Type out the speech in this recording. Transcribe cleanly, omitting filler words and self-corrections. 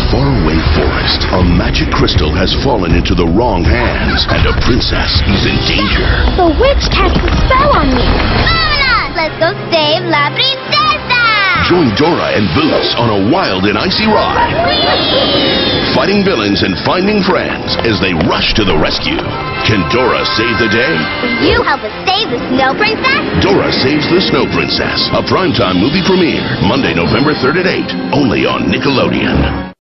faraway forest, a magic crystal has fallen into the wrong hands, and a princess is in danger. The witch cast a spell on me. Vámonos! Let's go save La Princesa! Join Dora and Boots on a wild and icy ride, fighting villains and finding friends as they rush to the rescue. Can Dora save the day? Will you help us save the Snow Princess? Dora Saves the Snow Princess, a primetime movie premiere, Monday, November 3rd at 8, only on Nickelodeon.